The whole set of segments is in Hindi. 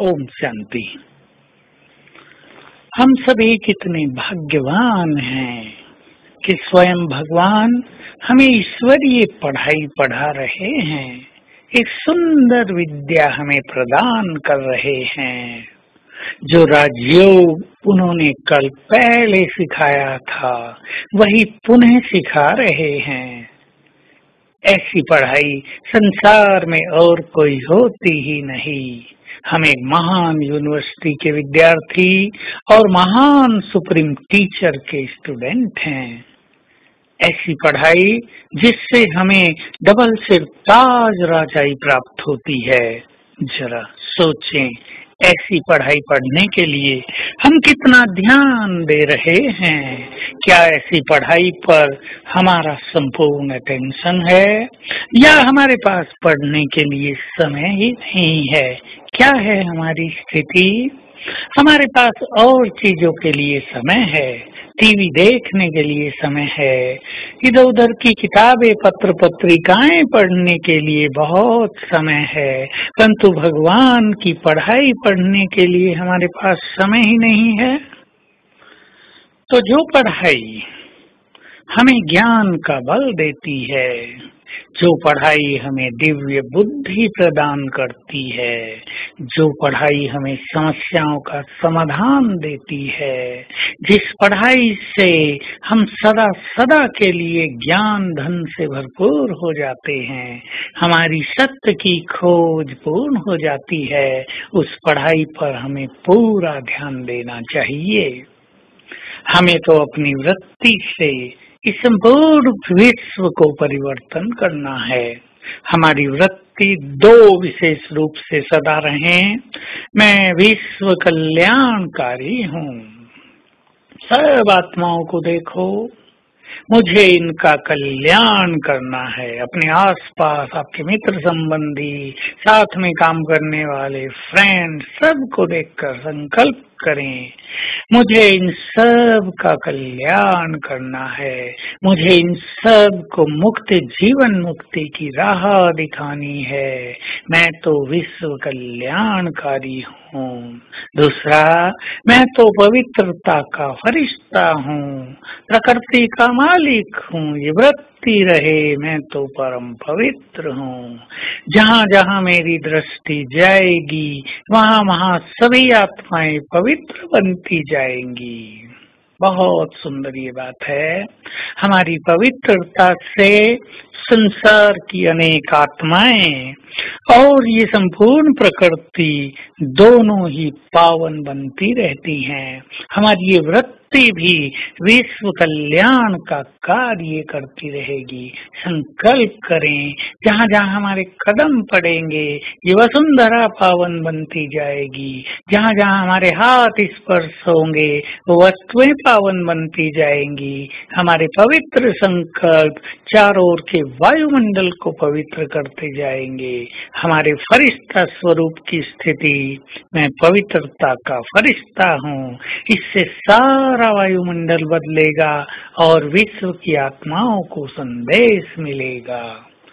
ओम शांति। हम सभी कितने भाग्यवान हैं कि स्वयं भगवान हमें ईश्वरीय पढ़ाई पढ़ा रहे हैं, एक सुंदर विद्या हमें प्रदान कर रहे हैं। जो राजयोग उन्होंने कल पहले सिखाया था वही पुनः सिखा रहे हैं। ऐसी पढ़ाई संसार में और कोई होती ही नहीं। हम एक महान यूनिवर्सिटी के विद्यार्थी और महान सुप्रीम टीचर के स्टूडेंट हैं। ऐसी पढ़ाई जिससे हमें डबल सिर ताज राजाई प्राप्त होती है। जरा सोचें, ऐसी पढ़ाई पढ़ने के लिए हम कितना ध्यान दे रहे हैं। क्या ऐसी पढ़ाई पर हमारा संपूर्ण अटेंशन है या हमारे पास पढ़ने के लिए समय ही नहीं है? क्या है हमारी स्थिति? हमारे पास और चीजों के लिए समय है, टीवी देखने के लिए समय है, इधर उधर की किताबें पत्र पत्रिकाएं पढ़ने के लिए बहुत समय है, परंतु भगवान की पढ़ाई पढ़ने के लिए हमारे पास समय ही नहीं है। तो जो पढ़ाई हमें ज्ञान का बल देती है, जो पढ़ाई हमें दिव्य बुद्धि प्रदान करती है, जो पढ़ाई हमें समस्याओं का समाधान देती है, जिस पढ़ाई से हम सदा सदा के लिए ज्ञान धन से भरपूर हो जाते हैं, हमारी सत्य की खोज पूर्ण हो जाती है, उस पढ़ाई पर हमें पूरा ध्यान देना चाहिए। हमें तो अपनी वृत्ति से इस संपूर्ण विश्व को परिवर्तन करना है। हमारी वृत्ति दो विशेष रूप से सदा रहे, मैं विश्व कल्याणकारी हूँ। सब आत्माओं को देखो, मुझे इनका कल्याण करना है। अपने आसपास आपके मित्र संबंधी, साथ में काम करने वाले फ्रेंड, सबको देखकर संकल्प करें, मुझे इन सब का कल्याण करना है, मुझे इन सब को मुक्ति जीवन मुक्ति की राह दिखानी है। मैं तो विश्व कल्याणकारी हूँ। दूसरा, मैं तो पवित्रता का फरिश्ता हूँ, प्रकृति का मालिक हूँ। ये वृत्ति रहे, मैं तो परम पवित्र हूँ। जहाँ जहाँ मेरी दृष्टि जाएगी वहाँ वहाँ सभी आत्माएं पवित्र बनती जाएंगी। बहुत सुंदर ये बात है। हमारी पवित्रता से संसार की अनेक आत्माएं और ये संपूर्ण प्रकृति दोनों ही पावन बनती रहती हैं। हमारी ये वृत्ति भी विश्व कल्याण का कार्य करती रहेगी। संकल्प करें, जहाँ जहाँ हमारे कदम पड़ेंगे ये वसुंधरा पावन बनती जाएगी। जहाँ जहाँ हमारे हाथ स्पर्श होंगे वो वस्तुएं पावन बनती जाएंगी। हमारे पवित्र संकल्प चारों ओर के वायुमंडल को पवित्र करते जाएंगे। हमारे फरिश्ता स्वरूप की स्थिति, मैं पवित्रता का फरिश्ता हूँ, इससे सारा वायुमंडल बदलेगा और विश्व की आत्माओं को संदेश मिलेगा।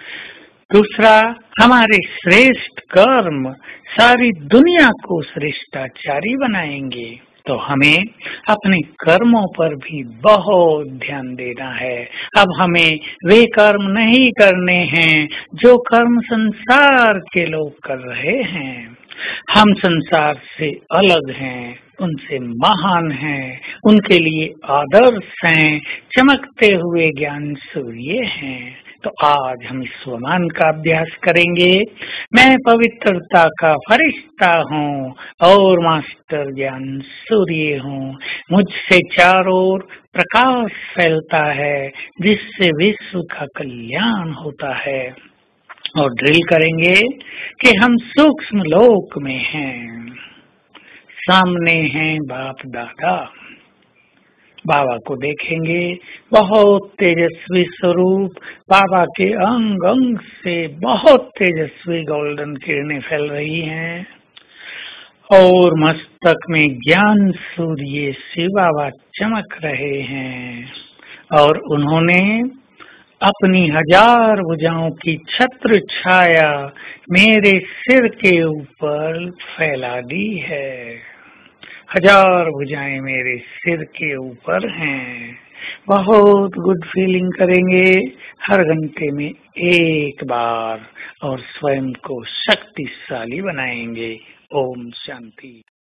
दूसरा, हमारे श्रेष्ठ कर्म सारी दुनिया को श्रेष्ठाचारी बनाएंगे। तो हमें अपने कर्मों पर भी बहुत ध्यान देना है। अब हमें वे कर्म नहीं करने हैं जो कर्म संसार के लोग कर रहे हैं। हम संसार से अलग हैं, उनसे महान हैं, उनके लिए आदर्श हैं, चमकते हुए ज्ञान सूर्य हैं। तो आज हम स्वमान का अभ्यास करेंगे। मैं पवित्रता का फरिश्ता हूँ और मास्टर ज्ञान सूर्य हूँ। मुझसे चारों ओर प्रकाश फैलता है जिससे विश्व का कल्याण होता है। और ड्रिल करेंगे कि हम सूक्ष्म लोक में हैं, सामने हैं बाप दादा। बाबा को देखेंगे, बहुत तेजस्वी स्वरूप, बाबा के अंग अंग से बहुत तेजस्वी गोल्डन किरणें फैल रही हैं और मस्तक में ज्ञान सूर्य शिव बाबा चमक रहे हैं और उन्होंने अपनी 1000 भुजाओं की छत्र छाया मेरे सिर के ऊपर फैला दी है। 1000 भुजाएं मेरे सिर के ऊपर हैं। बहुत गुड फीलिंग करेंगे हर घंटे में एक बार और स्वयं को शक्तिशाली बनाएंगे। ओम शांति।